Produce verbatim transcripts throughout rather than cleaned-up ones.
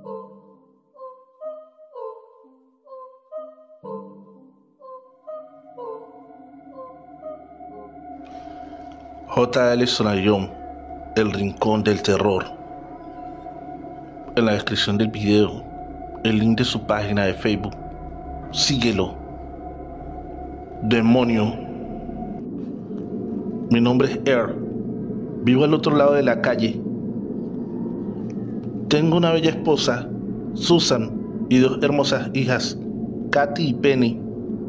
J L Sonayón, El Rincón del Terror. En la descripción del video, el link de su página de Facebook. Síguelo. Demonio. Mi nombre es Air. Vivo al otro lado de la calle. Tengo una bella esposa, Susan, y dos hermosas hijas, Katy y Penny.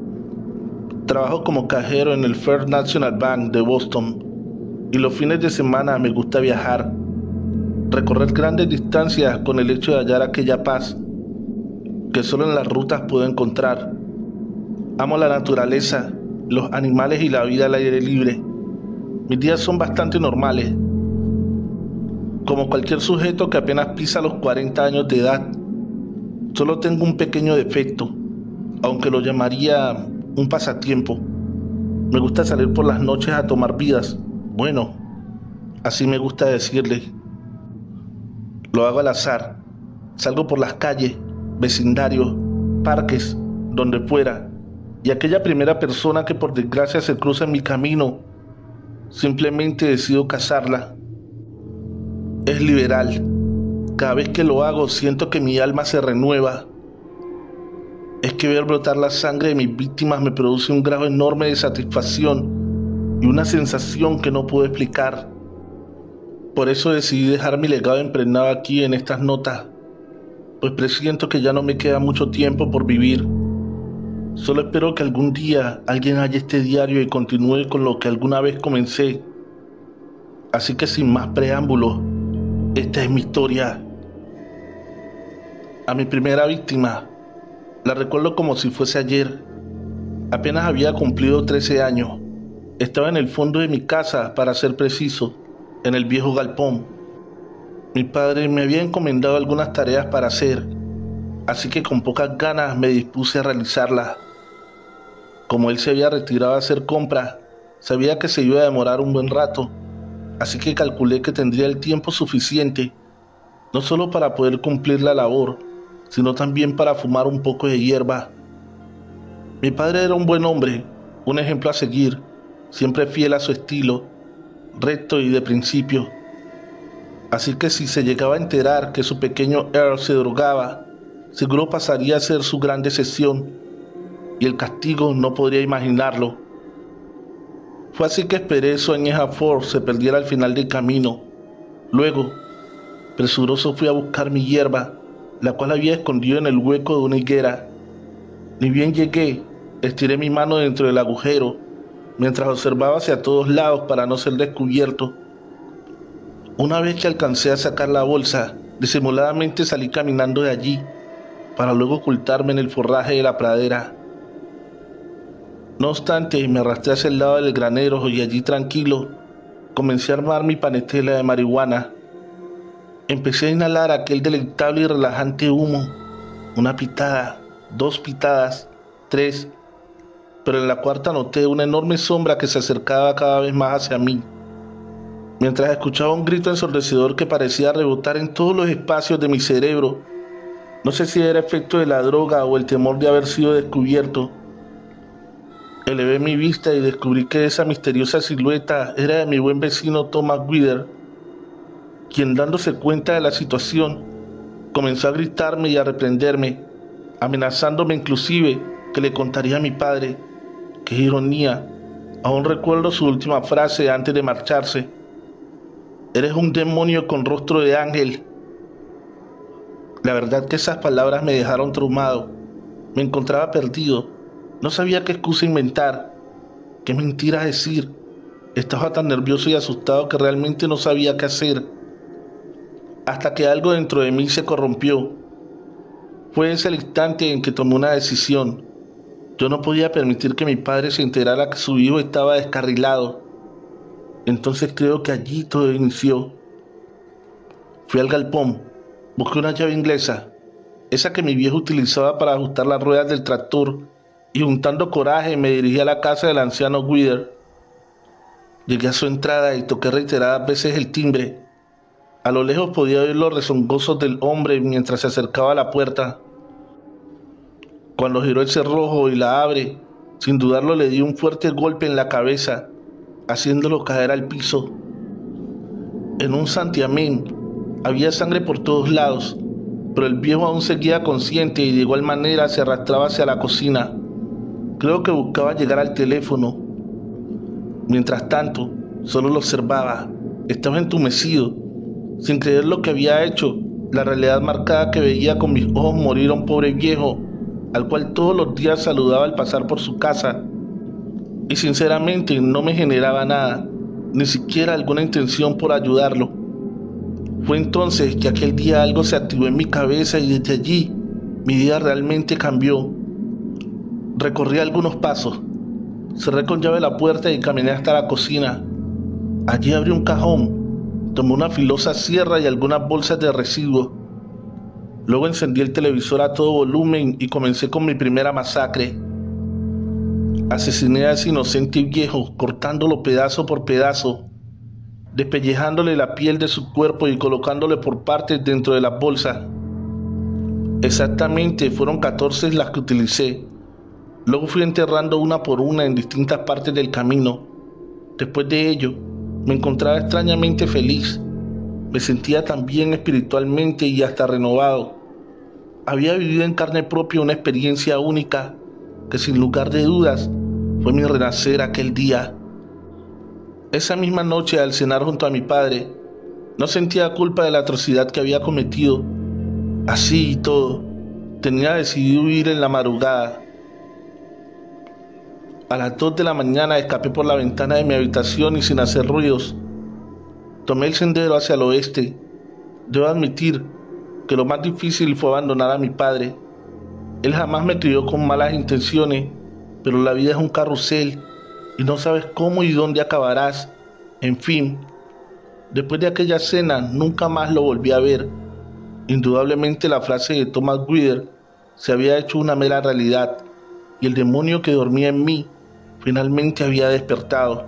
Trabajo como cajero en el First National Bank de Boston. Y los fines de semana me gusta viajar, recorrer grandes distancias con el hecho de hallar aquella paz que solo en las rutas puedo encontrar. Amo la naturaleza, los animales y la vida al aire libre. Mis días son bastante normales. Como cualquier sujeto que apenas pisa los cuarenta años de edad, solo tengo un pequeño defecto, aunque lo llamaría un pasatiempo. Me gusta salir por las noches a tomar vidas. Bueno, así me gusta decirle. Lo hago al azar. Salgo por las calles, vecindarios, parques, donde fuera. Y aquella primera persona que por desgracia se cruza en mi camino, simplemente decido cazarla. Es liberal. Cada vez que lo hago siento que mi alma se renueva. Es que ver brotar la sangre de mis víctimas me produce un grado enorme de satisfacción y una sensación que no puedo explicar. Por eso decidí dejar mi legado impregnado aquí en estas notas, pues presiento que ya no me queda mucho tiempo por vivir. Solo espero que algún día alguien haya este diario y continúe con lo que alguna vez comencé. Así que sin más preámbulos, esta es mi historia. A mi primera víctima la recuerdo como si fuese ayer. Apenas había cumplido trece años. Estaba en el fondo de mi casa, para ser preciso, en el viejo galpón. Mi padre me había encomendado algunas tareas para hacer, así que con pocas ganas me dispuse a realizarlas. Como él se había retirado a hacer compras, sabía que se iba a demorar un buen rato, así que calculé que tendría el tiempo suficiente, no solo para poder cumplir la labor, sino también para fumar un poco de hierba. Mi padre era un buen hombre, un ejemplo a seguir, siempre fiel a su estilo, recto y de principio. Así que si se llegaba a enterar que su pequeño Earl se drogaba, seguro pasaría a ser su gran decepción, y el castigo no podría imaginarlo. Fue así que esperé su añeja Ford se perdiera al final del camino. Luego, presuroso fui a buscar mi hierba, la cual había escondido en el hueco de una higuera. Ni bien llegué, estiré mi mano dentro del agujero, mientras observaba hacia todos lados para no ser descubierto. Una vez que alcancé a sacar la bolsa, disimuladamente salí caminando de allí, para luego ocultarme en el forraje de la pradera. No obstante, me arrastré hacia el lado del granero y allí tranquilo, comencé a armar mi panetela de marihuana. Empecé a inhalar aquel deleitable y relajante humo. Una pitada, dos pitadas, tres... pero en la cuarta noté una enorme sombra que se acercaba cada vez más hacia mí, mientras escuchaba un grito ensordecedor que parecía rebotar en todos los espacios de mi cerebro. No sé si era efecto de la droga o el temor de haber sido descubierto. Elevé mi vista y descubrí que esa misteriosa silueta era de mi buen vecino Thomas Wither, quien, dándose cuenta de la situación, comenzó a gritarme y a reprenderme, amenazándome inclusive que le contaría a mi padre. ¡Qué ironía! Aún recuerdo su última frase antes de marcharse: «Eres un demonio con rostro de ángel». La verdad que esas palabras me dejaron traumado. Me encontraba perdido. No sabía qué excusa inventar, qué mentira decir. Estaba tan nervioso y asustado que realmente no sabía qué hacer. Hasta que algo dentro de mí se corrompió. Fue ese el instante en que tomé una decisión. Yo no podía permitir que mi padre se enterara que su hijo estaba descarrilado. Entonces creo que allí todo inició. Fui al galpón, busqué una llave inglesa, esa que mi viejo utilizaba para ajustar las ruedas del tractor, y juntando coraje me dirigí a la casa del anciano Wither. Llegué a su entrada y toqué reiteradas veces el timbre. A lo lejos podía oír los rezongozos del hombre mientras se acercaba a la puerta. Cuando giró el cerrojo y la abre, sin dudarlo le dio un fuerte golpe en la cabeza, haciéndolo caer al piso. En un santiamén había sangre por todos lados, pero el viejo aún seguía consciente y de igual manera se arrastraba hacia la cocina. Creo que buscaba llegar al teléfono. Mientras tanto, solo lo observaba. Estaba entumecido, sin creer lo que había hecho. La realidad marcada que veía con mis ojos morir a un pobre viejo, al cual todos los días saludaba al pasar por su casa. Y sinceramente no me generaba nada, ni siquiera alguna intención por ayudarlo. Fue entonces que aquel día algo se activó en mi cabeza y desde allí mi vida realmente cambió. Recorrí algunos pasos, cerré con llave la puerta y caminé hasta la cocina. Allí abrí un cajón, tomé una filosa sierra y algunas bolsas de residuos. Luego encendí el televisor a todo volumen y comencé con mi primera masacre. Asesiné a ese inocente viejo, cortándolo pedazo por pedazo, despellejándole la piel de su cuerpo y colocándole por partes dentro de las bolsas. Exactamente fueron catorce las que utilicé. Luego fui enterrando una por una en distintas partes del camino. Después de ello, me encontraba extrañamente feliz. Me sentía tan bien espiritualmente y hasta renovado. Había vivido en carne propia una experiencia única que sin lugar de dudas fue mi renacer aquel día. Esa misma noche, al cenar junto a mi padre, no sentía culpa de la atrocidad que había cometido. Así y todo, tenía decidido huir en la madrugada. A las dos de la mañana escapé por la ventana de mi habitación y sin hacer ruidos. Tomé el sendero hacia el oeste. Debo admitir que lo más difícil fue abandonar a mi padre. Él jamás me crió con malas intenciones, pero la vida es un carrusel y no sabes cómo y dónde acabarás. En fin, después de aquella cena nunca más lo volví a ver. Indudablemente la frase de Thomas Wither se había hecho una mera realidad y el demonio que dormía en mí finalmente había despertado.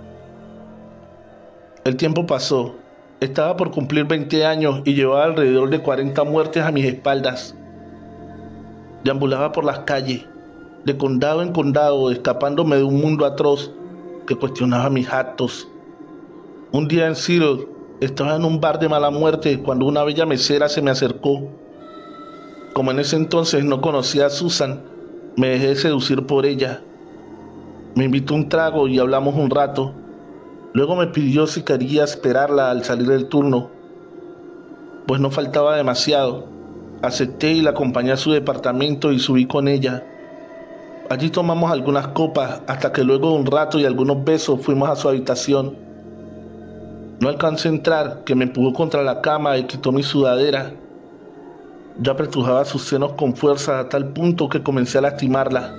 El tiempo pasó. Estaba por cumplir veinte años y llevaba alrededor de cuarenta muertes a mis espaldas. Deambulaba por las calles, de condado en condado, escapándome de un mundo atroz que cuestionaba mis actos. Un día en Seattle estaba en un bar de mala muerte cuando una bella mesera se me acercó. Como en ese entonces no conocía a Susan, me dejé seducir por ella. Me invitó un trago y hablamos un rato. Luego me pidió si quería esperarla al salir del turno, pues no faltaba demasiado. Acepté y la acompañé a su departamento y subí con ella. Allí tomamos algunas copas hasta que luego de un rato y algunos besos fuimos a su habitación. No alcancé a entrar, que me empujó contra la cama y quitó mi sudadera. Yo apretujaba sus senos con fuerza a tal punto que comencé a lastimarla.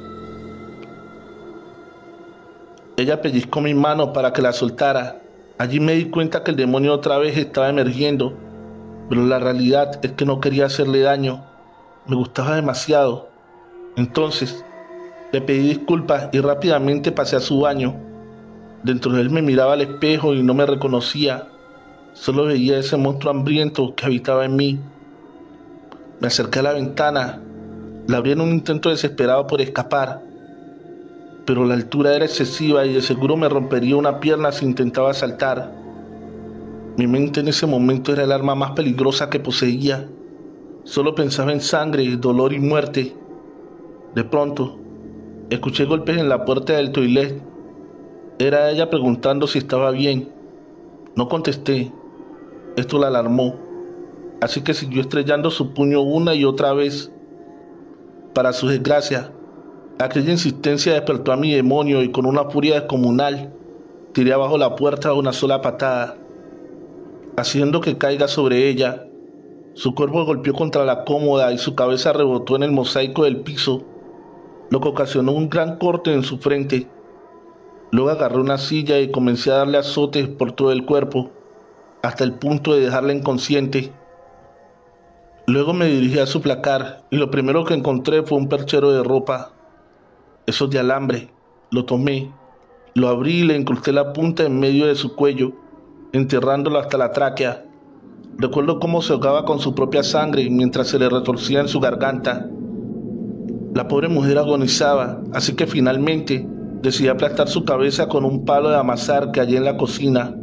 Ella pellizcó mi mano para que la soltara. Allí me di cuenta que el demonio otra vez estaba emergiendo, pero la realidad es que no quería hacerle daño. Me gustaba demasiado. Entonces, le pedí disculpas y rápidamente pasé a su baño. Dentro de él me miraba al espejo y no me reconocía. Solo veía ese monstruo hambriento que habitaba en mí. Me acerqué a la ventana. La abrí en un intento desesperado por escapar, pero la altura era excesiva y de seguro me rompería una pierna si intentaba saltar. Mi mente en ese momento era el arma más peligrosa que poseía. Solo pensaba en sangre, dolor y muerte. De pronto, escuché golpes en la puerta del toilet. Era ella preguntando si estaba bien. No contesté. Esto la alarmó, así que siguió estrellando su puño una y otra vez. Para su desgracia, aquella insistencia despertó a mi demonio y con una furia descomunal tiré abajo la puerta de una sola patada, haciendo que caiga sobre ella. Su cuerpo golpeó contra la cómoda y su cabeza rebotó en el mosaico del piso, lo que ocasionó un gran corte en su frente. Luego agarré una silla y comencé a darle azotes por todo el cuerpo, hasta el punto de dejarla inconsciente. Luego me dirigí a su placar y lo primero que encontré fue un perchero de ropa, esos de alambre. Lo tomé, lo abrí y le incrusté la punta en medio de su cuello, enterrándolo hasta la tráquea. Recuerdo cómo se ahogaba con su propia sangre mientras se le retorcía en su garganta. La pobre mujer agonizaba, así que finalmente decidí aplastar su cabeza con un palo de amasar que hallé en la cocina.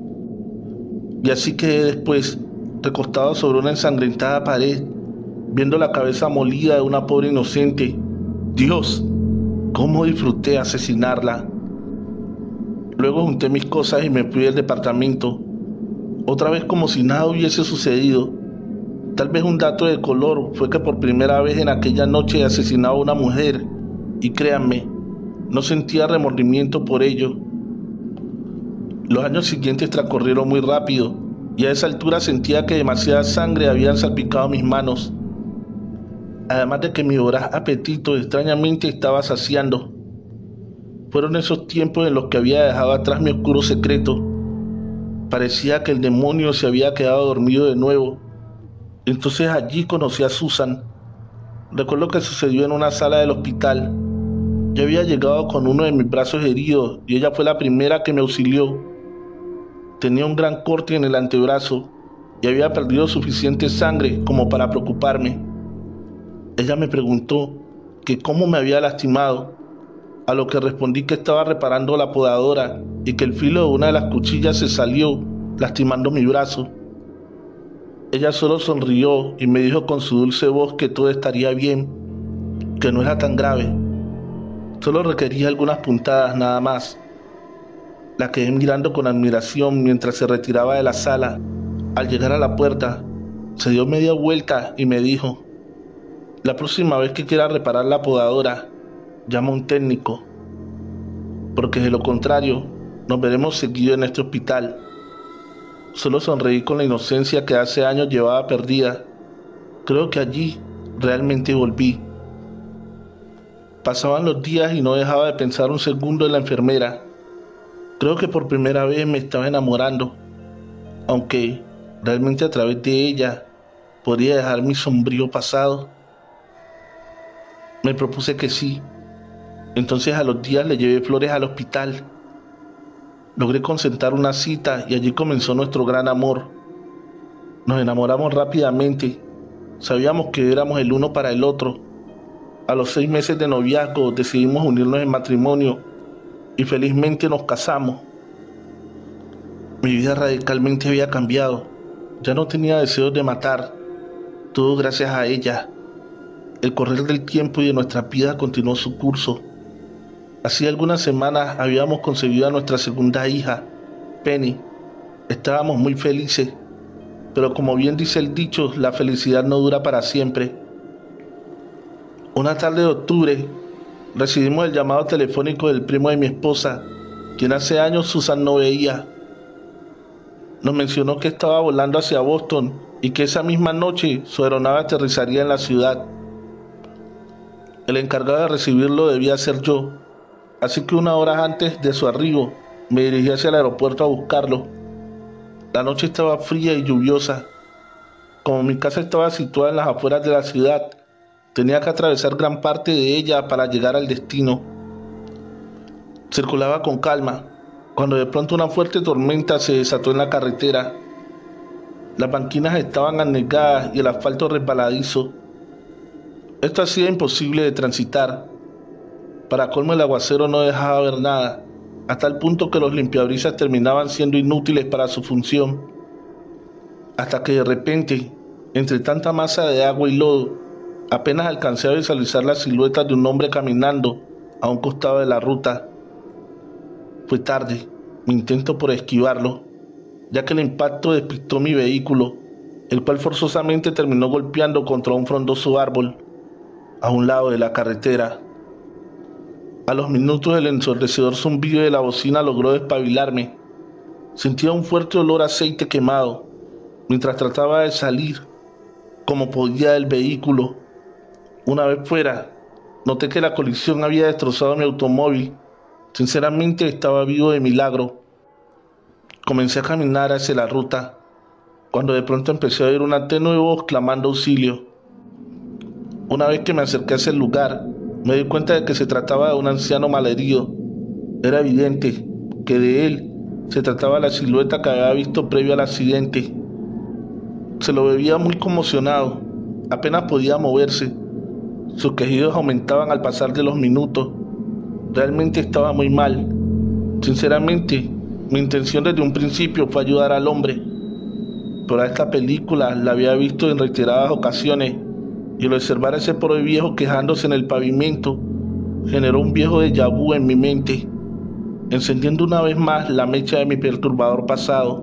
Y así quedé después, recostado sobre una ensangrentada pared, viendo la cabeza molida de una pobre inocente. Dios, cómo disfruté asesinarla. Luego junté mis cosas y me fui del departamento, otra vez como si nada hubiese sucedido. Tal vez un dato de color fue que por primera vez en aquella noche asesinaba a una mujer, y créanme, no sentía remordimiento por ello. Los años siguientes transcurrieron muy rápido, y a esa altura sentía que demasiada sangre había salpicado mis manos. Además de que mi voraz apetito extrañamente estaba saciando. Fueron esos tiempos en los que había dejado atrás mi oscuro secreto. Parecía que el demonio se había quedado dormido de nuevo. Entonces allí conocí a Susan. Recuerdo que sucedió en una sala del hospital. Yo había llegado con uno de mis brazos heridos y ella fue la primera que me auxilió. Tenía un gran corte en el antebrazo y había perdido suficiente sangre como para preocuparme. Ella me preguntó que cómo me había lastimado, a lo que respondí que estaba reparando la podadora y que el filo de una de las cuchillas se salió, lastimando mi brazo. Ella solo sonrió y me dijo con su dulce voz que todo estaría bien, que no era tan grave. Solo requería algunas puntadas nada más. La quedé mirando con admiración mientras se retiraba de la sala. Al llegar a la puerta, se dio media vuelta y me dijo: la próxima vez que quiera reparar la podadora, llama a un técnico, porque de lo contrario, nos veremos seguido en este hospital. Solo sonreí con la inocencia que hace años llevaba perdida. Creo que allí realmente volví. Pasaban los días y no dejaba de pensar un segundo en la enfermera. Creo que por primera vez me estaba enamorando, aunque realmente a través de ella podría dejar mi sombrío pasado. Me propuse que sí. Entonces a los días le llevé flores al hospital. Logré concertar una cita y allí comenzó nuestro gran amor. Nos enamoramos rápidamente. Sabíamos que éramos el uno para el otro. A los seis meses de noviazgo decidimos unirnos en matrimonio y felizmente nos casamos. Mi vida radicalmente había cambiado. Ya no tenía deseos de matar. Todo gracias a ella. El correr del tiempo y de nuestra vida continuó su curso. Hacía algunas semanas habíamos concebido a nuestra segunda hija, Penny. Estábamos muy felices, pero como bien dice el dicho, la felicidad no dura para siempre. Una tarde de octubre, recibimos el llamado telefónico del primo de mi esposa, quien hace años Susan no veía. Nos mencionó que estaba volando hacia Boston y que esa misma noche su aeronave aterrizaría en la ciudad. El encargado de recibirlo debía ser yo, así que una hora antes de su arribo me dirigí hacia el aeropuerto a buscarlo. La noche estaba fría y lluviosa. Como mi casa estaba situada en las afueras de la ciudad, tenía que atravesar gran parte de ella para llegar al destino. Circulaba con calma, cuando de pronto una fuerte tormenta se desató en la carretera. Las banquinas estaban anegadas y el asfalto resbaladizo. Esto hacía imposible de transitar. Para colmo, el aguacero no dejaba ver nada, hasta el punto que los limpiabrisas terminaban siendo inútiles para su función. Hasta que de repente, entre tanta masa de agua y lodo, apenas alcancé a visualizar la silueta de un hombre caminando a un costado de la ruta. Fue tarde, mi intento por esquivarlo, ya que el impacto despistó mi vehículo, el cual forzosamente terminó golpeando contra un frondoso árbol a un lado de la carretera. A los minutos el ensordecedor zumbido de la bocina logró despabilarme. Sentía un fuerte olor a aceite quemado mientras trataba de salir como podía del vehículo. Una vez fuera, noté que la colisión había destrozado mi automóvil. Sinceramente estaba vivo de milagro. Comencé a caminar hacia la ruta, cuando de pronto empecé a oír una tenue voz clamando auxilio. Una vez que me acerqué hacia el lugar, me di cuenta de que se trataba de un anciano malherido. Era evidente que de él se trataba la silueta que había visto previo al accidente. Se lo veía muy conmocionado, apenas podía moverse. Sus quejidos aumentaban al pasar de los minutos. Realmente estaba muy mal. Sinceramente, mi intención desde un principio fue ayudar al hombre, pero a esta película la había visto en reiteradas ocasiones y al observar a ese pobre viejo quejándose en el pavimento, generó un viejo déjà vu en mi mente, encendiendo una vez más la mecha de mi perturbador pasado.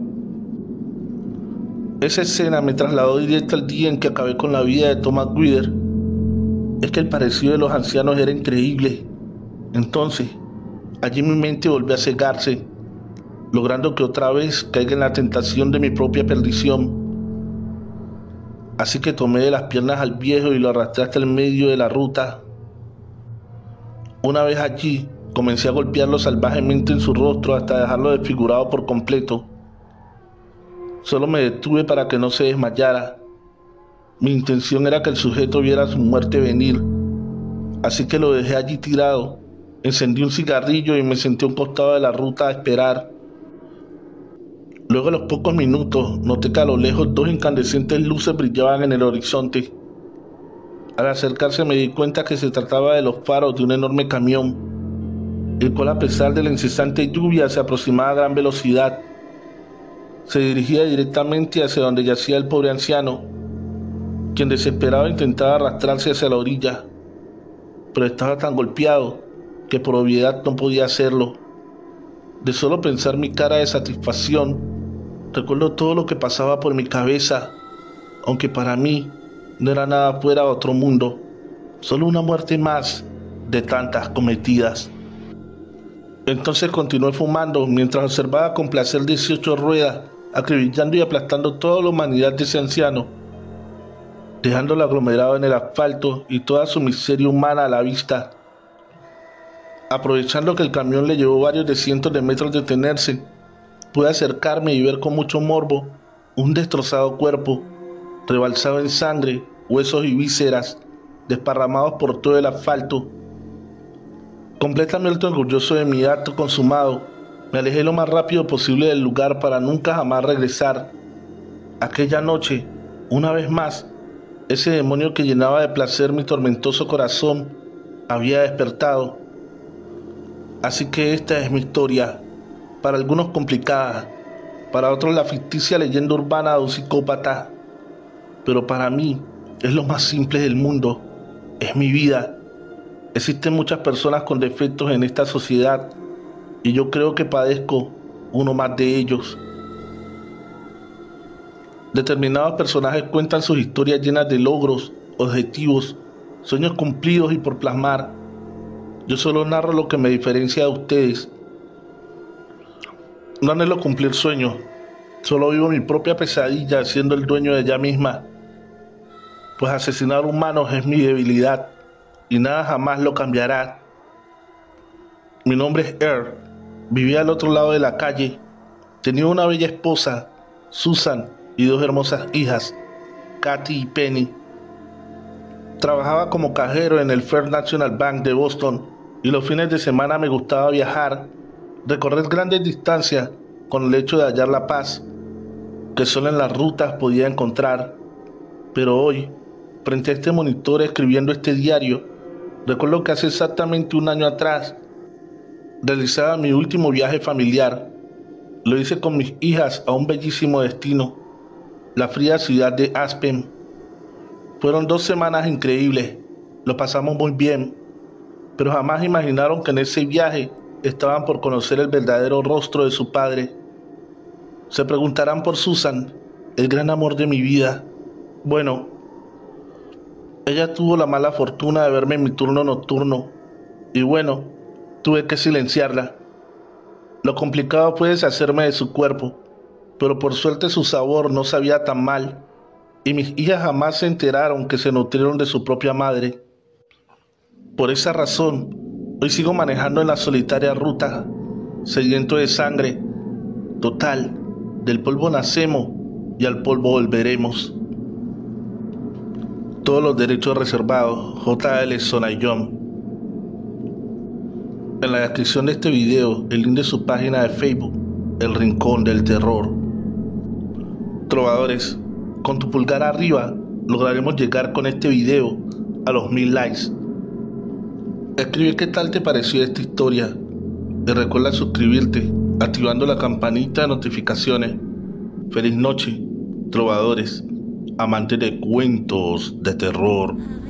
Esa escena me trasladó directo al día en que acabé con la vida de Thomas Wither. Es que el parecido de los ancianos era increíble. Entonces, allí mi mente volvió a cegarse, logrando que otra vez caiga en la tentación de mi propia perdición. Así que tomé de las piernas al viejo y lo arrastré hasta el medio de la ruta. Una vez allí, comencé a golpearlo salvajemente en su rostro hasta dejarlo desfigurado por completo. Solo me detuve para que no se desmayara. Mi intención era que el sujeto viera su muerte venir, así que lo dejé allí tirado. Encendí un cigarrillo y me senté a un costado de la ruta a esperar. Luego, a los pocos minutos, noté que a lo lejos dos incandescentes luces brillaban en el horizonte. Al acercarse me di cuenta que se trataba de los faros de un enorme camión, el cual, a pesar de la incesante lluvia, se aproximaba a gran velocidad. Se dirigía directamente hacia donde yacía el pobre anciano, quien desesperado intentaba arrastrarse hacia la orilla, pero estaba tan golpeado que por obviedad no podía hacerlo. De solo pensar mi cara de satisfacción, recuerdo todo lo que pasaba por mi cabeza, aunque para mí no era nada fuera de otro mundo, solo una muerte más de tantas cometidas. Entonces continué fumando mientras observaba con placer dieciocho ruedas acribillando y aplastando toda la humanidad de ese anciano, dejándolo aglomerado en el asfalto y toda su miseria humana a la vista. Aprovechando que el camión le llevó varios de cientos de metros de detenerse, pude acercarme y ver con mucho morbo un destrozado cuerpo, rebalsado en sangre, huesos y vísceras, desparramados por todo el asfalto. Completamente orgulloso de mi acto consumado, me alejé lo más rápido posible del lugar para nunca jamás regresar. Aquella noche, una vez más, ese demonio que llenaba de placer mi tormentoso corazón había despertado. Así que esta es mi historia, para algunos complicada, para otros la ficticia leyenda urbana de un psicópata, pero para mí es lo más simple del mundo, es mi vida. Existen muchas personas con defectos en esta sociedad y yo creo que padezco uno más de ellos. Determinados personajes cuentan sus historias llenas de logros, objetivos, sueños cumplidos y por plasmar. Yo solo narro lo que me diferencia de ustedes. No anhelo cumplir sueños, solo vivo mi propia pesadilla siendo el dueño de ella misma, pues asesinar humanos es mi debilidad y nada jamás lo cambiará. Mi nombre es Earl, vivía al otro lado de la calle, tenía una bella esposa, Susan, y dos hermosas hijas, Katy y Penny. Trabajaba como cajero en el First National Bank de Boston y los fines de semana me gustaba viajar, recorrer grandes distancias con el hecho de hallar la paz que solo en las rutas podía encontrar. Pero hoy, frente a este monitor escribiendo este diario, recuerdo que hace exactamente un año atrás realizaba mi último viaje familiar. Lo hice con mis hijas a un bellísimo destino, la fría ciudad de Aspen. Fueron dos semanas increíbles, lo pasamos muy bien, pero jamás imaginaron que en ese viaje estaban por conocer el verdadero rostro de su padre. Se preguntarán por Susan, el gran amor de mi vida. Bueno, ella tuvo la mala fortuna de verme en mi turno nocturno, y bueno, tuve que silenciarla. Lo complicado fue deshacerme de su cuerpo, pero por suerte su sabor no sabía tan mal, y mis hijas jamás se enteraron que se nutrieron de su propia madre. Por esa razón, hoy sigo manejando en la solitaria ruta, sediento de sangre. Total, del polvo nacemos y al polvo volveremos. Todos los derechos reservados, J L Sonayón. En la descripción de este video, el link de su página de Facebook, El Rincón del Terror. Trovadores, con tu pulgar arriba lograremos llegar con este video a los mil likes. Escribe qué tal te pareció esta historia y recuerda suscribirte activando la campanita de notificaciones. Feliz noche, trovadores, amantes de cuentos de terror.